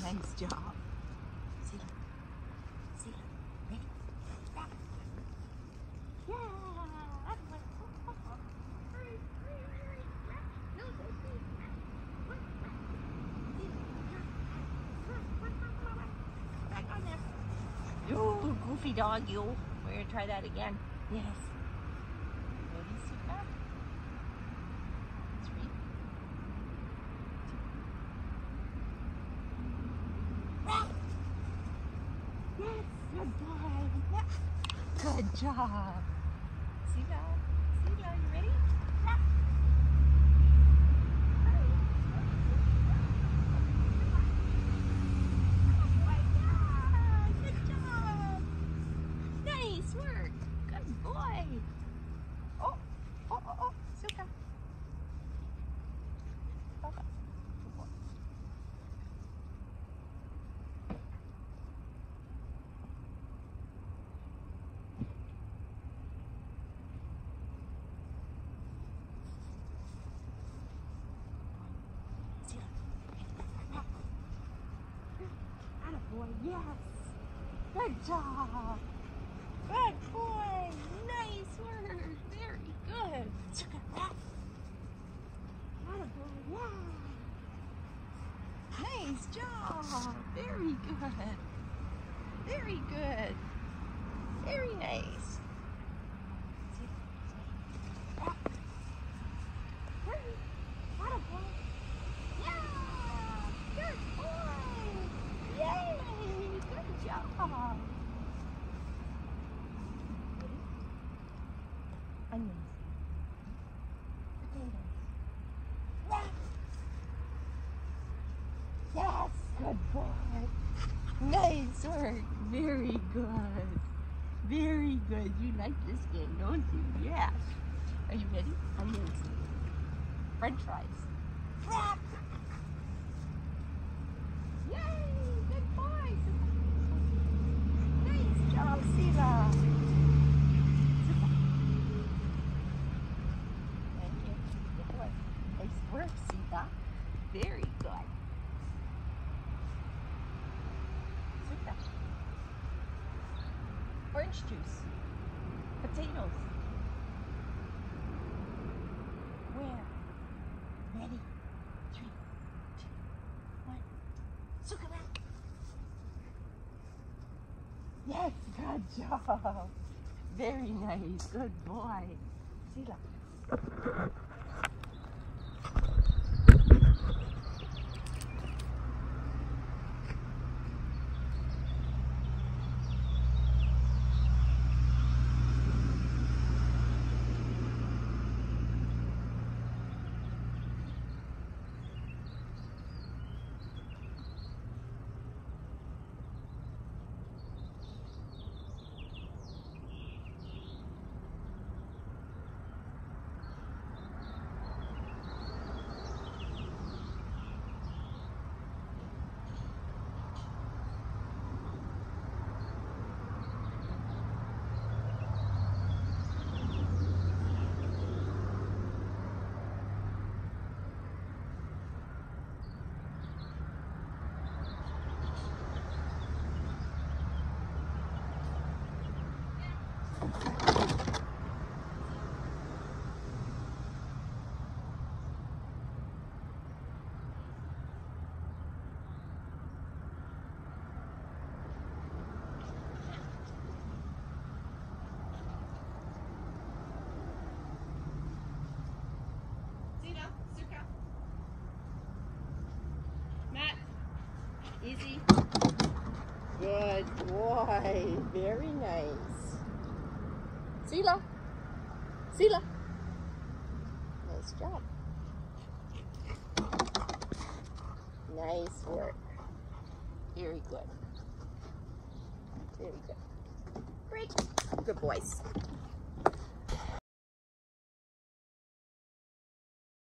Nice job. See that? See that? Ready? Back. Yeah. Back on there. You goofy dog, you. We're gonna try that again. Yes. Ready, Suka? Yes, good boy. Yeah. Good job. See that? See that? You ready? Yeah. Good job. Nice work. Good boy. Oh, Suka. Okay. Good boy. Boy, yes. Good job. Good boy. Nice work. Very good. Attaboy, yeah. Nice job. Very good. Very good. Very nice. Attaboy. Yeah. Good boy. Yay. Good job. Onions. Potatoes. Yeah. Yes, good boy. Nice work. Very good. Very good. You like this game, don't you? Yes. Are you ready? Onions. French fries. Yeah. Yay! Good boy. Nice job, Sila. Thank you. Good boy. Nice work, Sila. Very good. Sila. Orange juice. Potatoes. Where? Ready? 3, 2, 1. Suka back. Yes, good job. Very nice. Good boy. Sila. Easy. Good boy. Very nice. Sila. Sila. Nice job. Nice work. Very good. Very good. Great. Good boys.